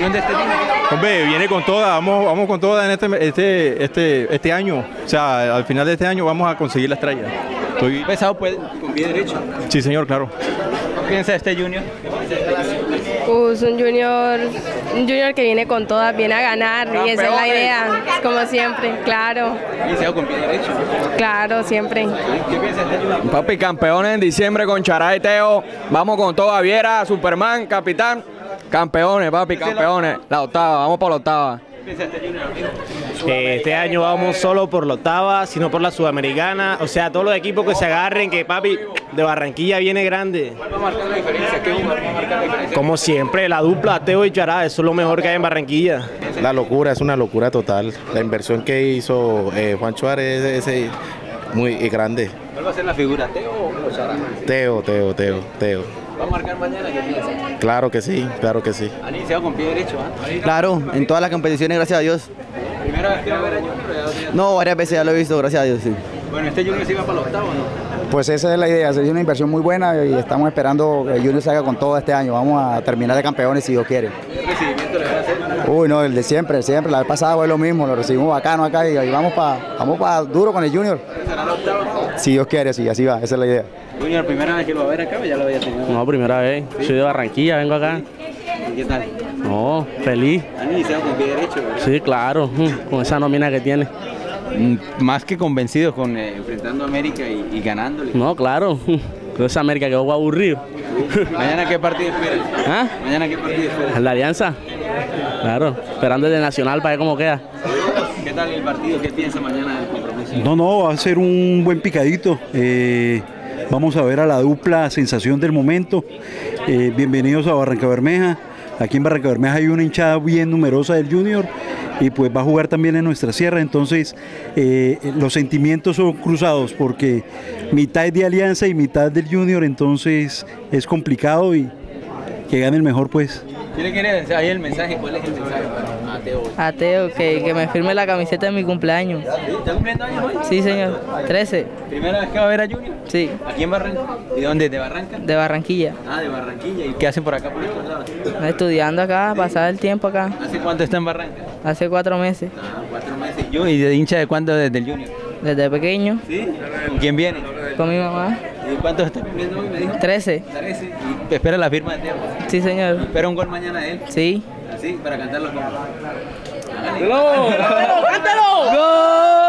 opinión de este equipo? Hombre, viene con toda, vamos con toda en este año. O sea, al final de este año vamos a conseguir la estrella. Estoy Pesado pues, con pie derecho. Sí, señor, claro. ¿Qué piensa de este Junior? Es un junior que viene con todas, viene a ganar y esa es la idea, como siempre, claro. Pesado con pie derecho. Claro, siempre. ¿Qué piensa de este Junior? Papi, campeones en diciembre con Chará y Teo. Vamos con todo, Viera, Superman, capitán. Campeones, papi, campeones. La octava, vamos por la octava. ¿Qué piensa de este Junior? Este año vamos solo por la octava, sino por la sudamericana. O sea, todos los equipos que se agarren, que papi, de Barranquilla viene grande. ¿Cuál va a marcar la diferencia? ¿Qué jugador va a marcar la diferencia? Como siempre, la dupla Teo y Chará, eso es lo mejor que hay en Barranquilla. La locura, es una locura total. La inversión que hizo Juan Suárez es muy grande. ¿Cuál va a ser la figura? ¿Teo o Chará? Teo. ¿Va a marcar mañana? ¿Qué piensa? Claro que sí, claro que sí. Han iniciado con pie derecho, ¿ah? Claro, en todas las competiciones, gracias a Dios. ¿Primera vez que va a ver a Junior o ya lo tiene? No, varias veces ya lo he visto, gracias a Dios, sí. Bueno, este Junior sí va para los octavos, ¿no? Pues esa es la idea, hacer una inversión muy buena y estamos esperando que Junior salga con todo este año. Vamos a terminar de campeones si Dios quiere. ¿Qué recibimiento le van a hacer? Uy, no, el de siempre. La vez pasada fue lo mismo, lo recibimos bacano acá y vamos para duro con el Junior. ¿Será la octava? Si Dios quiere, sí, así va, esa es la idea. Junior, ¿primera vez que lo va a ver acá o ya lo había tenido? No, primera vez. Soy de Barranquilla, vengo acá. ¿Y qué tal? No, feliz. Han iniciado con pie derecho, ¿verdad? Sí, claro, con esa nómina que tiene. Más que convencidos con enfrentando a América y ganándole. No, claro. Con esa América quedó aburrido. ¿Mañana qué partido esperan? ¿Ah? ¿Mañana qué partido esperan? La Alianza. Claro, esperando el de Nacional para ver cómo queda. ¿Qué tal el partido? ¿Qué piensa mañana del compromiso? No, va a ser un buen picadito. Vamos a ver a la dupla sensación del momento. Bienvenidos a Barrancabermeja. Aquí en Barrancabermeja hay una hinchada bien numerosa del Junior y pues va a jugar también en nuestra sierra. Entonces los sentimientos son cruzados porque mitad es de Alianza y mitad del Junior, entonces es complicado y que gane el mejor pues. ¿Qué le quiere decir ahí el mensaje? ¿Cuál es el mensaje para Teo? A Teo, que me firme la camiseta de mi cumpleaños. ¿Está cumpliendo años hoy? Sí, señor. 13. ¿Primera vez que va a ver a Junior? Sí. ¿Aquí en Barranca? ¿Y dónde? ¿De Barranca? De Barranquilla. Ah, de Barranquilla. ¿Y qué hacen por acá, por estos lados? Estudiando acá, pasar el tiempo acá. ¿Hace cuánto está en Barranca? Hace 4 meses. Ah, 4 meses. ¿Y de hincha de cuándo desde el Junior? Desde pequeño. ¿Sí? ¿Con quién viene? Con mi mamá. ¿Y cuántos está cumpliendo hoy, me dijo? 13. 13. ¿Y espera la firma de Teo? Sí, señor. ¿Espera un gol mañana de él? Sí. ¿Así? Para cantarlo como... ¡Cántalo! ¡Cántalo! ¡Gol!